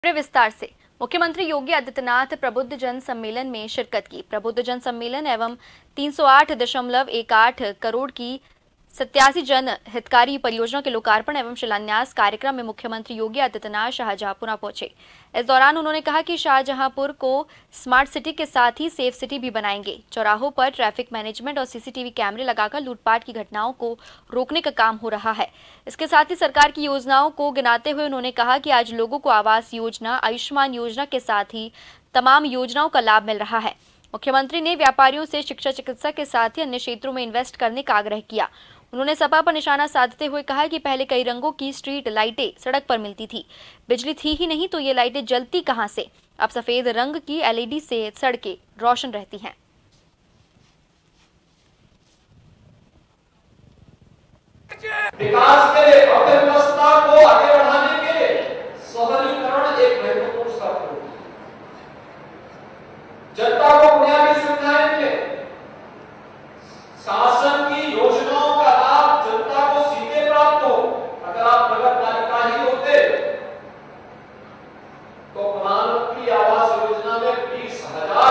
विस्तार से मुख्यमंत्री योगी आदित्यनाथ प्रबुद्ध जन सम्मेलन में शिरकत की। प्रबुद्ध जन सम्मेलन एवं 308.18 करोड़ की 87 जन हितकारी परियोजना के लोकार्पण एवं शिलान्यास कार्यक्रम में मुख्यमंत्री योगी आदित्यनाथ शाहजहांपुर पहुंचे। इस दौरान उन्होंने कहा कि शाहजहांपुर को स्मार्ट सिटी के साथ ही सेफ सिटी भी बनाएंगे। चौराहों पर ट्रैफिक मैनेजमेंट और सीसीटीवी कैमरे लगाकर लूटपाट की घटनाओं को रोकने का काम हो रहा है। इसके साथ ही सरकार की योजनाओं को गिनाते हुए उन्होंने कहा कि आज लोगों को आवास योजना, आयुष्मान योजना के साथ ही तमाम योजनाओं का लाभ मिल रहा है। मुख्यमंत्री ने व्यापारियों से शिक्षा, चिकित्सा के साथ ही अन्य क्षेत्रों में इन्वेस्ट करने का आग्रह किया। उन्होंने सपा पर निशाना साधते हुए कहा कि पहले कई रंगों की स्ट्रीट लाइटें सड़क पर मिलती थी, बिजली थी ही नहीं तो ये लाइटें जलती कहां से। अब सफेद रंग की एलईडी से सड़कें रोशन रहती हैं। विकास के लिए, अर्थव्यवस्था को आगे बढ़ाने के लिए सहरीकरण एक महत्वपूर्ण शर्त है। जनता को बुनियादी सुविधाएं मिले, शासन की योजनाओं का लाभ जनता को सीधे प्राप्त हो। अगर आप नगर पालिका ही होते तो प्रधानमंत्री आवास योजना में 20,000